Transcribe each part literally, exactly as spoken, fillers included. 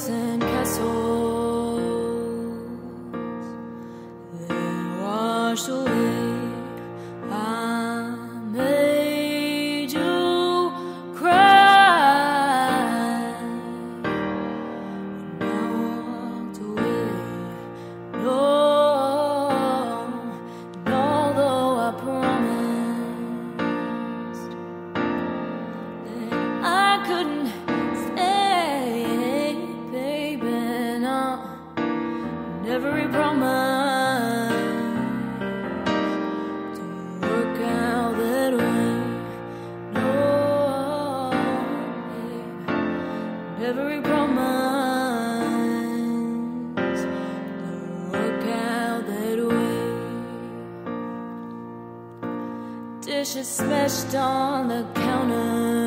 lakes and castles that wash away. I made you cry, and I walked away. No, and although I promised that I couldn't stay, baby, no, and every promise don't work out that way. No, babe, and every promise don't work out that way. Dishes smashed on the counter,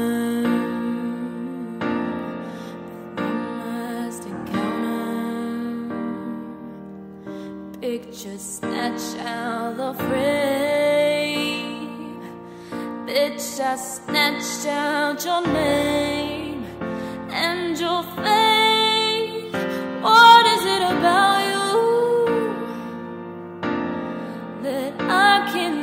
picture snatch out the frame. Bitch, I snatched out your name and your face. What is it about you that I can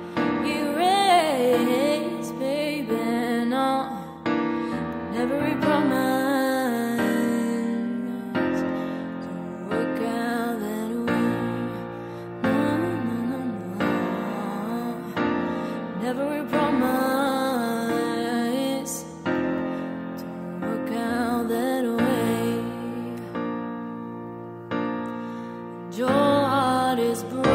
erase, baby? No, never promise. Every promise don't work out that way. Your heart is broken.